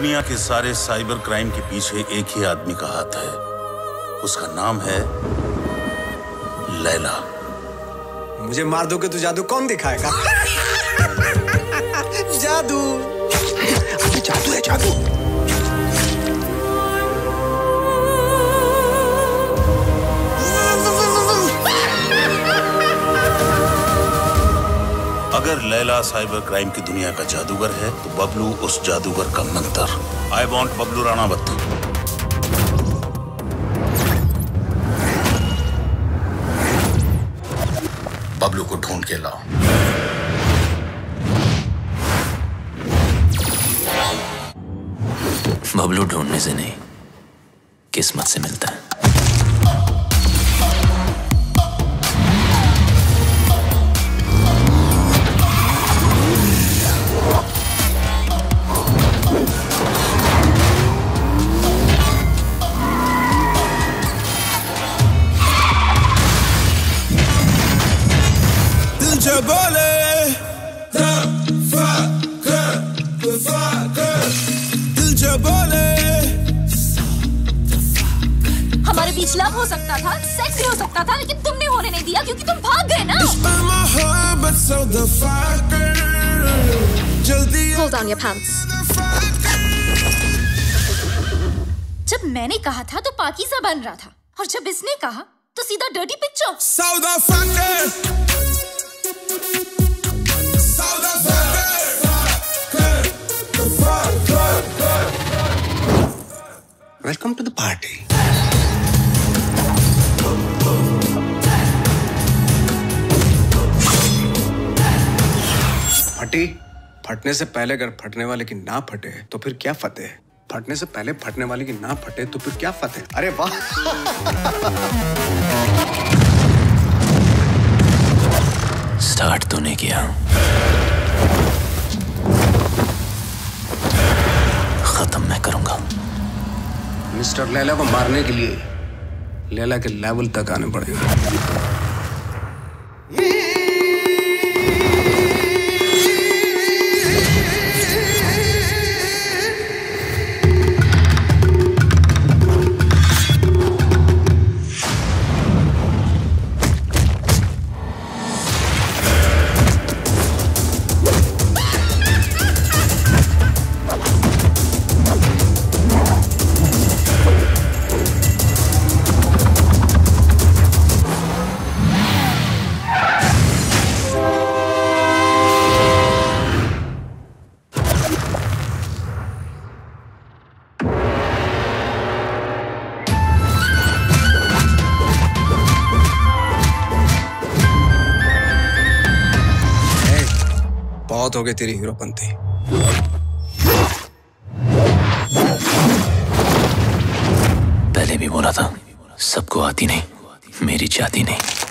दुनिया के सारे साइबर क्राइम के पीछे एक ही आदमी का हाथ है। उसका नाम है लैला। मुझे मार दोगे तो जादू कौन दिखाएगा? जादू, अरे जादू है जादू। अगर लैला साइबर क्राइम की दुनिया का जादूगर है तो बबलू उस जादूगर का मंत्र। I want Bablu Ranawat. बबलू को ढूंढ के लाओ। बबलू ढूंढने से नहीं, किस्मत से मिलता है। हमारे बीच लव हो सकता था, सेक्स भी हो सकता था, लेकिन तुमने होने नहीं दिया क्योंकि तुम भाग गए ना। Pull down your pants. जब मैंने कहा था तो पाकीज़ा बन रहा था, और जब इसने कहा तो सीधा dirty picture. Welcome to the party. फटी, फटने से पहले अगर फटने वाले की ना फटे तो फिर क्या फतेह? फटने से पहले फटने वाले की ना फटे तो फिर क्या फतेह? अरे वाह! स्टार्ट तूने किया, खत्म मैं करूंगा। मिस्टर लैला को मारने के लिए लैला के लेवल तक आने पड़ेगा। बहुत हो गई तेरी हीरोपंती। पहले भी बोला था, सबको आती नहीं, मेरी जाती नहीं।